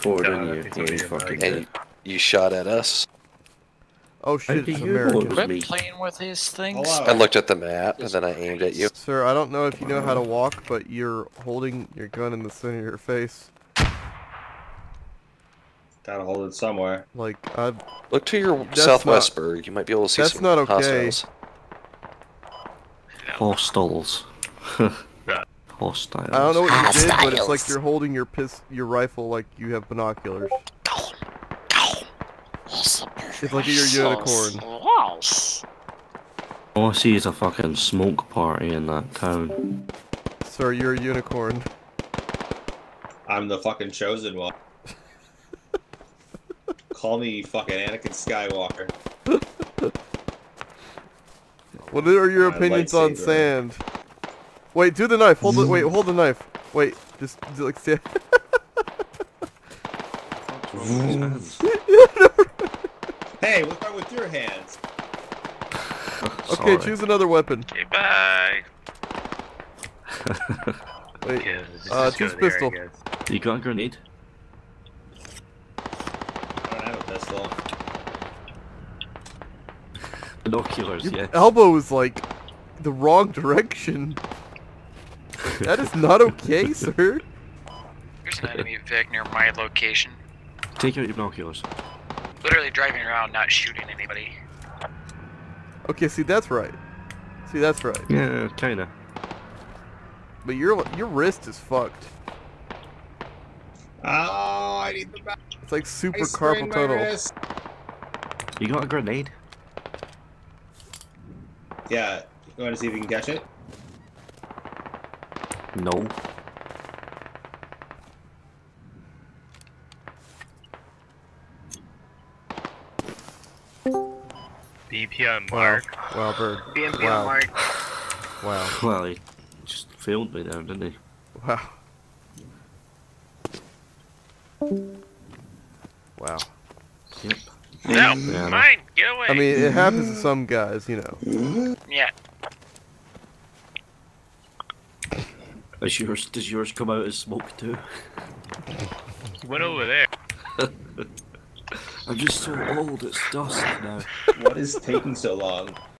C4, No, didn't you? that's Yeah, you easy, fucking like- did. You shot at us. Oh shit, do it's you know it American. was Quit me? playing with these things. Hello. I looked at the map and then I aimed at you. Sir, I don't know if you know how to walk, but you're holding your gun in the center of your face. Gotta hold it somewhere. Like, Look to your That's southwest, Burgh. You might be able to see that's some not okay. hostiles. Hostiles. Yeah. Hostiles. I don't know what you did, but it's Hostiles. like you're holding your rifle like you have binoculars. It's like you're a unicorn. All I see is a fucking smoke party in that town. Sir, you're a unicorn. I'm the fucking chosen one. Call me fucking Anakin Skywalker. What are your My opinions on lightsaber. sand? Wait, do the knife. Hold the wait, hold the knife. Wait, just like stand. Hey, what's wrong with your hands? Okay, choose another weapon. Okay, bye. Wait, Yeah, let's just choose go there, pistol. I guess. You got a grenade? I don't have a pistol. Binoculars, Your yeah. elbow is like the wrong direction. That is not okay, sir. There's an enemy Vic near my location. Take out your binoculars. Literally driving around, not shooting anybody. Okay, see that's right. See that's right. Yeah, kinda. But your wrist is fucked. Oh, I need the back. It's like super I sprained carpal my tunnel. wrist. You got a grenade? Yeah, you want to see if you can catch it? No. BP on Wow, Mark. wow, bird. BMP Wow. on Mark. Wow, Well, he just failed me there, didn't he? wow, wow. Yep. No, Yeah, mine, get away. I mean, it happens to some guys, you know. yeah. Does yours come out as smoke too? Went over there. I'm just so old, it's dust now. What is taking so long?